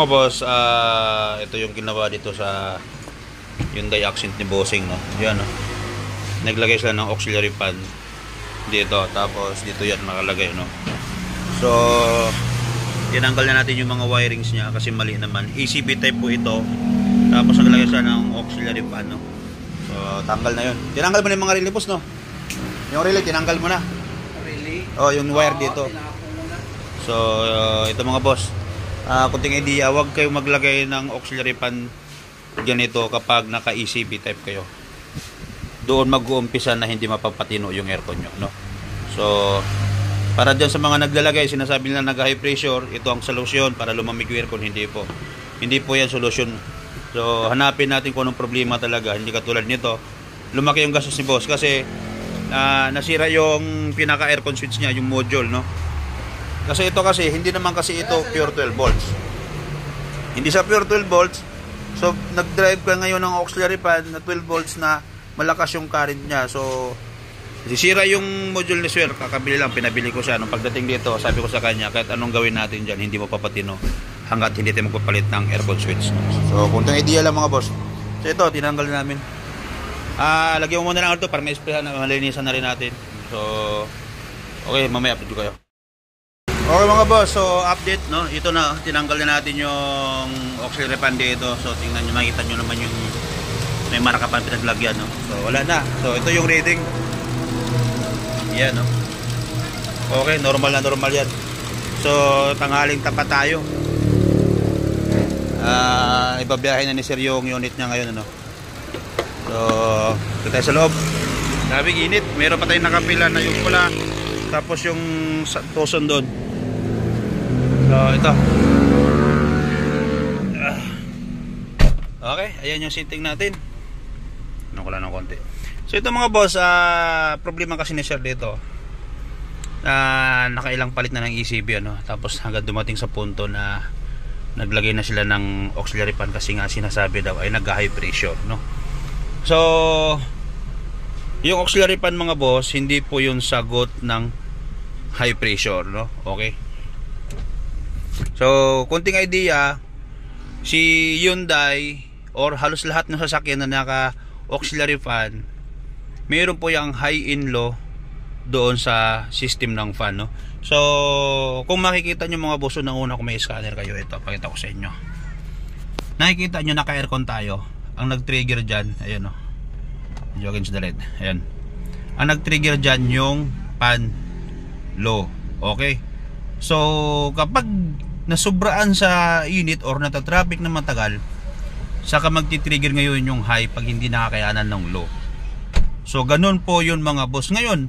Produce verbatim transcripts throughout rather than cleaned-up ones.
mga boss, uh, ito yung ginawa dito sa Hyundai Accent ni Bossing, no? Yan, no? Naglagay sila ng auxiliary fan dito, tapos dito yan nakalagay, no? So tinanggal na natin yung mga wirings niya kasi mali naman. A C B type po ito, tapos naglagay sila ng auxiliary fan, no? So tanggal na yun. Tinanggal mo na yung mga relay, boss, no? Yung relay tinanggal mo na. Relay? Oh, yung wire dito. So uh, ito mga boss, uh, kunting idea, huwag kayong maglagay ng auxiliary fan ganito kapag naka E C B type kayo. Doon mag-uumpisa na hindi mapapatino yung aircon nyo, no? So para dyan sa mga naglalagay, sinasabi nila nag high pressure, ito ang solusyon para lumamig yung aircon. Hindi po, hindi po yan solusyon. So hanapin natin kung anong problema talaga. Hindi katulad nito, lumaki yung gastos ni boss kasi uh, nasira yung pinaka aircon switch nya, yung module, no? Kasi ito kasi, hindi naman kasi ito pure twelve volts. Hindi sa pure twelve volts. So, nag-drive ka ngayon ng auxiliary fan na twelve volts na malakas yung current niya. So, sisira yung module ni Sir. Kakabili lang, pinabili ko siya. Nung pagdating dito, sabi ko sa kanya, kahit anong gawin natin dyan, hindi mo papatino hanggat hindi tayo magpapalit ng aircon switch. So, kung itong idea lang mga boss. So, ito, tinanggal na namin. Ah, lagyan mo muna lang ito para ma-sprayan na, malinisan na rin natin. So, okay, mamaya update ko kayo. Okay mga boss, so update, no? Ito na, tinanggal na natin yung auxiliary fan dito. So tingnan nyo, makita nyo naman yung may marka pa pinaglagyan, no? So wala na. So ito yung reading. Yan, no? Okay, normal na normal yan. So tanghaling tapat tayo. uh, Ibabiyahin na ni Sir yung unit niya ngayon, ano? So ito tayo sa loob. Sabing init, meron pa tayong nakapila na yung pula, tapos yung tuson doon. So ito. Okay, ayan yung setting natin. Ano ko lang ng konti. So ito mga boss, uh, problema kasi ni Sir dito, uh, nakailang palit na ng E C B, ano? Tapos hanggang dumating sa punto na naglagay na sila ng auxiliary fan kasi nga sinasabi daw ay nag high pressure, no? So yung auxiliary fan mga boss, hindi po yung sagot ng high pressure, no? Okay. So, kunting idea, si Hyundai or halos lahat ng sasakyan na naka auxiliary fan, mayroon po yung high in low doon sa system ng fan, no? So, kung makikita nyo mga boss, nang una kung may scanner kayo, ito, pakita ko sa inyo. Nakikita nyo naka-aircon tayo. Ang nag-trigger dyan, ayan, no? Jogging sa dalit, ayan. Ang nag-trigger dyan yung fan low. Okay. So kapag nasubraan sa unit or natatraffic na matagal, saka magti-trigger ngayon yung high pag hindi nakakayanan ng low. So ganun po yun mga boss. Ngayon,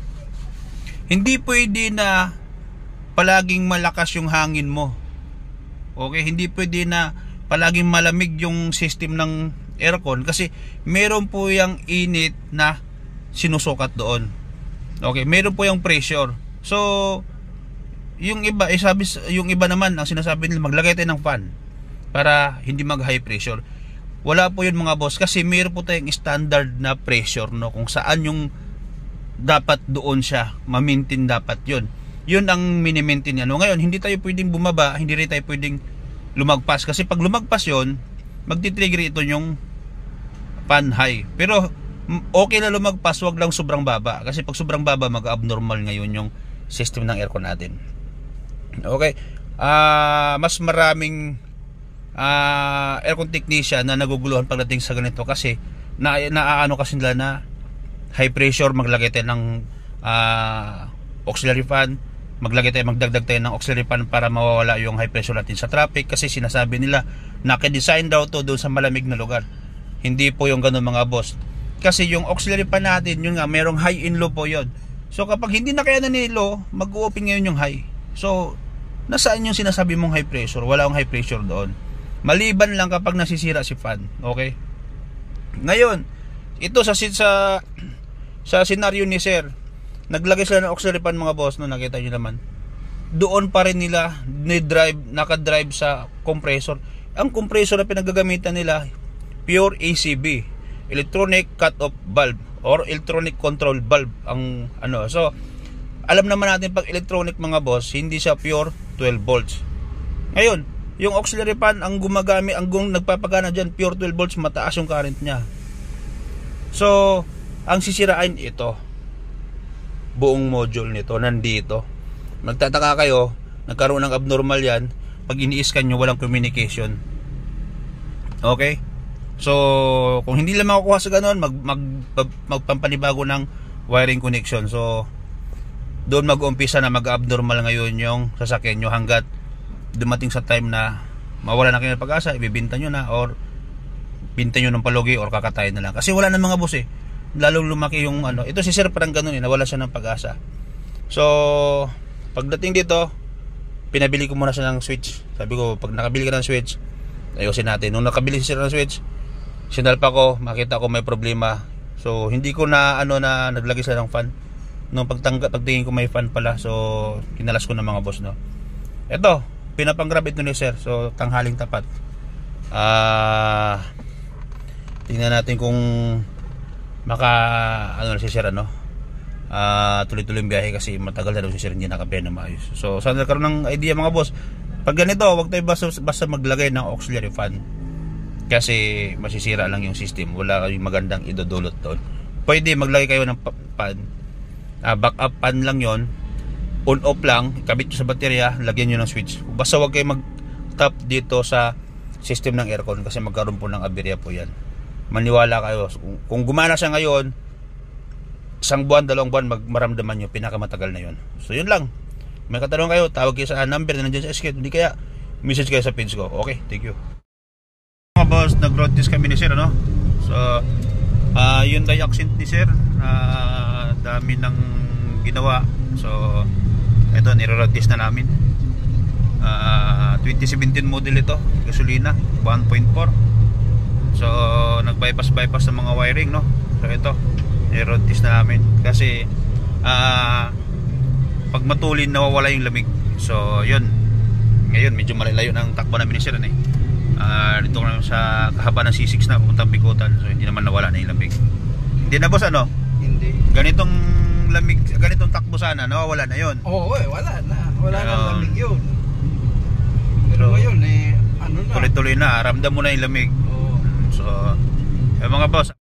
hindi pwede na palaging malakas yung hangin mo. Okay, hindi pwede na palaging malamig yung system ng aircon kasi meron po yung init na sinusukat doon. Okay, meron po yung pressure. So yung iba, eh, sabi, yung iba naman ang sinasabi nila maglagay tayo ng fan para hindi mag high pressure. Wala po yun mga boss kasi meron po tayong standard na pressure, no? Kung saan yung dapat doon siya ma-maintain, dapat yun. Yun ang mini-maintain yan, no? Ngayon hindi tayo pwedeng bumaba, hindi rin tayo pwedeng lumagpas kasi pag lumagpas yun, magti-trigger ito yung fan high. Pero okay na lumagpas, wag lang sobrang baba kasi pag sobrang baba mag-abnormal ngayon yung system ng aircon natin. Okay, uh, mas maraming uh, aircon technician na naguguluhan pagdating sa ganito kasi na, naaano kasi nila na high pressure, maglagay tayo ng uh, auxiliary fan, maglagay tayo, magdagdag tayo ng auxiliary fan para mawawala yung high pressure natin sa traffic kasi sinasabi nila naka-design daw to doon sa malamig na lugar. Hindi po yung ganun mga boss. Kasi yung auxiliary fan natin, yun nga, merong high in low po yun. So kapag hindi na kaya na ni low, mag-open ngayon yung high. So nasaan yung sinasabi mong high pressure? Wala akong high pressure doon. Maliban lang kapag nasisira si fan. Okay? Ngayon, ito sa sa sa scenario ni Sir, naglagay sila ng auxiliary fan mga boss, no, nakita niyo naman. Doon pa rin nila ni-drive, naka-drive sa compressor. Ang compressor na pinagagamitan nila, pure A C B, electronic cut-off valve or electronic control valve ang ano. So alam naman natin pag electronic mga boss, hindi siya pure twelve volts. Ngayon, yung auxiliary fan ang gumagamit, ang gung nagpapagana dyan, pure twelve volts, mataas yung current nya. So ang sisirain ito, buong module nito nandito. Magtataka kayo, nagkaroon ng abnormal yan pag ini-scan nyo, walang communication. Okay, so kung hindi lang makukuha sa ganun, mag, mag, magpampanibago ng wiring connection. So doon mag-umpisa na mag-abnormal ngayon yung sasakyan nyo, hanggat dumating sa time na mawala na kayo ng pag-asa, ibibinta nyo na, or binta nyo ng palugi, or kakatayin na lang. Kasi wala na mga boss eh, lalong lumaki yung ano. Ito si sir parang ganun eh, nawala siya ng pag-asa. So pagdating dito, pinabili ko muna siya ng switch. Sabi ko, pag nakabili ka ng switch, ayusin natin. Nung nakabili siya ng switch, sinalpa ko, makita ko may problema. So hindi ko na ano na naglagay siya ng fan. Nung pagtangga, pagtingin ko may fan pala, so kinalas ko na mga boss, no. Ito, pinapang-grab ito ni sir. So tanghaling tapat. Ah, uh, tingnan natin kung maka ano na si sir, ano. Ah, uh, tuloy-tuloy yung biyahe kasi matagal na daw si sir hindi nakabiyahe na maayos. So sana nagkaroon ng idea mga boss. Pag ganito, wag tayo basta, basta maglagay ng auxiliary fan, kasi masisira lang yung system. Wala kayong magandang idodulot doon. Pwede maglagay kayo ng fan, uh, backup fan lang yon, on off lang, kabit nyo sa baterya, lagyan nyo ng switch. Basta wag kayo mag tap dito sa system ng aircon, kasi magkaroon po ng aberya po yan. Maniwala kayo, kung gumana siya ngayon, isang buwan, dalawang buwan, magmaramdaman nyo, pinakamatagal na yon. So yun lang. May katanong kayo, tawag kayo sa number na nandiyan sa skate, hindi kaya message kayo sa page ko. Okay, thank you mga boss. Nag-road test kami ni sir, ano. So uh, yung accent ni sir, uh, dami ng ginawa. So ito, niro-road test na namin. uh, twenty seventeen model ito, gasolina one point four. So nag-bypass bypass ng mga wiring, no. So ito, niro-road test na namin kasi uh, pag matulin nawawala yung lamig. So yun, ngayon medyo malayo ng takbo namin ni sir, eh. Uh, dito ko naman sa kahaba ng C six na pupuntang Bikutan. So hindi naman nawala na yung lamig. Hindi na boss, ano? Hindi. Ganitong lamig, ganitong takbo sana, nawawala na yun. Oo, eh, wala na. Wala na lamig yun. Pero ngayon eh, ano na, tuloy-tuloy na, ramdam mo na yung lamig. Oo. So eh, mga boss,